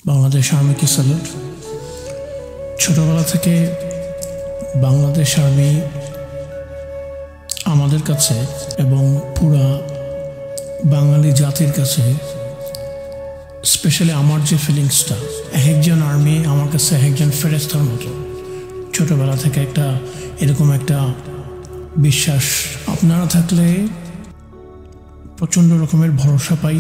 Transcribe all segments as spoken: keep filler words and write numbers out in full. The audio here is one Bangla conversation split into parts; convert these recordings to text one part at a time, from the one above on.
বাংলাদেশ আর্মিকে স্যালুট। ছোটবেলা থেকে বাংলাদেশ আর্মি আমাদের কাছে এবং পুরা বাঙালি জাতির কাছে, স্পেশালি আমার যে ফিলিংসটা, এক একজন আর্মি আমার কাছে এক একজন ফেরেস্তার মতো। ছোটবেলা থেকে একটা এরকম একটা বিশ্বাস, আপনারা থাকলে প্রচণ্ড রকমের ভরসা পাই,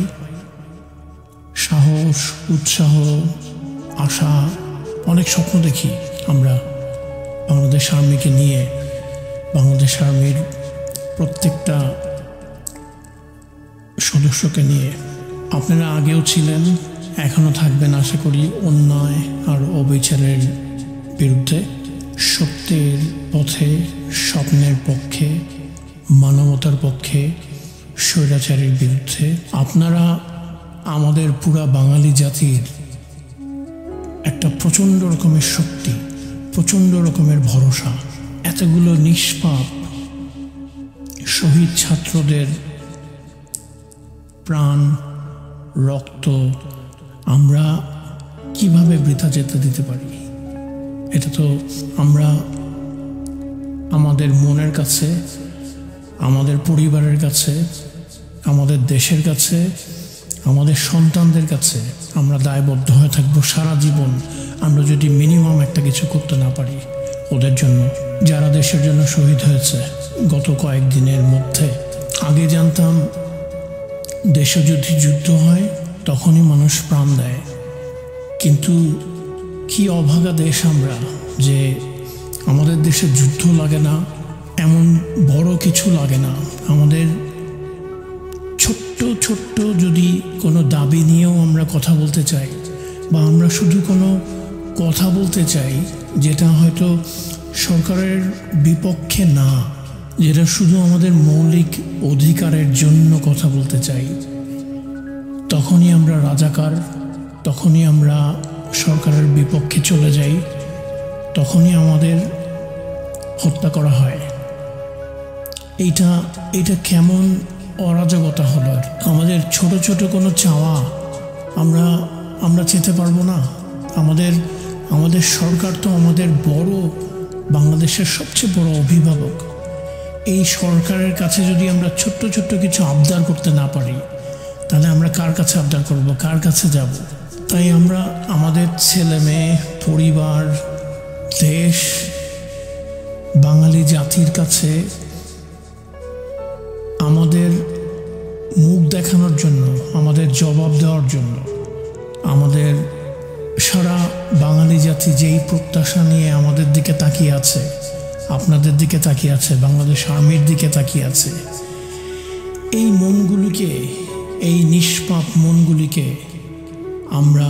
সাহস, উৎসাহ, আশা, অনেক স্বপ্ন দেখি আমরা বাংলাদেশ আর্মিকে নিয়ে, বাংলাদেশ আর্মির প্রত্যেকটা সদস্যকে নিয়ে। আপনারা আগেও ছিলেন, এখনও থাকবেন আশা করি, অন্যায় আর অবিচারের বিরুদ্ধে, সত্যের পথে, স্বপ্নের পক্ষে, মানবতার পক্ষে, স্বৈরাচারের বিরুদ্ধে। আপনারা আমাদের পুরা বাঙালি জাতির একটা প্রচণ্ড রকমের শক্তি, প্রচণ্ড রকমের ভরসা। এতগুলো নিষ্পাপ শহীদ ছাত্রদের প্রাণ, রক্ত আমরা কিভাবে বৃথা যেতে দিতে পারি? এটা তো আমরা আমাদের মনের কাছে, আমাদের পরিবারের কাছে, আমাদের দেশের কাছে, আমাদের সন্তানদের কাছে আমরা দায়বদ্ধ হয়ে থাকবো সারা জীবন, আমরা যদি মিনিমাম একটা কিছু করতে না পারি ওদের জন্য, যারা দেশের জন্য শহীদ হয়েছে গত কয়েকদিনের মধ্যে। আগে জানতাম দেশে যদি যুদ্ধ হয় তখনই মানুষ প্রাণ দেয়, কিন্তু কি অভাগা দেশ আমরা যে আমাদের দেশে যুদ্ধ লাগে না, এমন বড় কিছু লাগে না। আমাদের ছোট্ট ছোট্ট যদি কোনো দাবি নিয়েও আমরা কথা বলতে চাই, বা আমরা শুধু কোনো কথা বলতে চাই যেটা হয়তো সরকারের বিপক্ষে না, যেটা শুধু আমাদের মৌলিক অধিকারের জন্য কথা বলতে চাই, তখনই আমরা রাজাকার, তখনই আমরা সরকারের বিপক্ষে চলে যাই, তখনই আমাদের হত্যা করা হয়। এইটা এইটা কেমন অরাজকতা হলো? আমাদের ছোট ছোট কোনো চাওয়া আমরা আমরা চেতে পারবো না? আমাদের আমাদের সরকার তো আমাদের বড়, বাংলাদেশের সবচেয়ে বড় অভিভাবক। এই সরকারের কাছে যদি আমরা ছোট্ট ছোট্ট কিছু আবদার করতে না পারি, তাহলে আমরা কার কাছে আবদার করব, কার কাছে যাব? তাই আমরা আমাদের ছেলে মেয়ে, পরিবার, দেশ, বাঙালি জাতির কাছে আমাদের মুখ দেখানোর জন্য, আমাদের জবাব দেওয়ার জন্য, আমাদের সারা বাঙালি জাতি যেই প্রত্যাশা নিয়ে আমাদের দিকে তাকিয়ে আছে, আপনাদের দিকে তাকিয়ে আছে, বাংলাদেশ আর্মির দিকে তাকিয়ে আছে, এই মনগুলিকে, এই নিষ্পাপ মনগুলিকে আমরা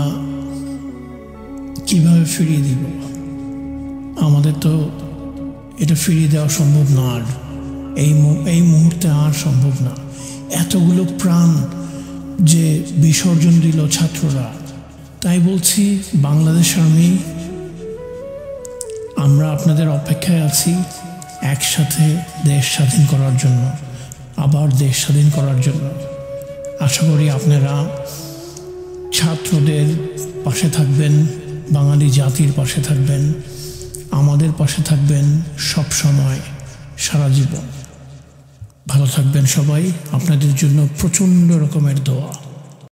কিভাবে ফিরিয়ে দিব? আমাদের তো এটা ফিরিয়ে দেওয়া সম্ভব না, আর এই এই মুহূর্তে আর সম্ভব না। এতগুলো প্রাণ যে বিসর্জন দিল ছাত্ররা, তাই বলছি বাংলাদেশ আর্মি, আমরা আপনাদের অপেক্ষায় আছি একসাথে দেশ স্বাধীন করার জন্য, আবার দেশ স্বাধীন করার জন্য। আশা করি আপনারা ছাত্রদের পাশে থাকবেন, বাঙালি জাতির পাশে থাকবেন, আমাদের পাশে থাকবেন সব সময়, সারা জীবন। ভালো থাকবেন সবাই, আপনাদের জন্য প্রচণ্ড রকমের দোয়া।